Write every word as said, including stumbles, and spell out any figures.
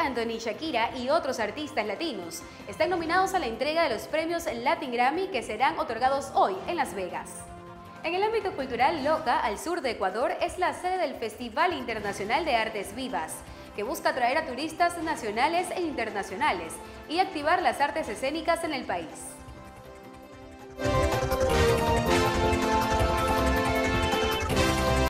Anthony, Shakira y otros artistas latinos están nominados a la entrega de los premios Latin Grammy que serán otorgados hoy en Las Vegas. En el ámbito cultural, Loca, al sur de Ecuador, es la sede del Festival Internacional de Artes Vivas, que busca atraer a turistas nacionales e internacionales y activar las artes escénicas en el país.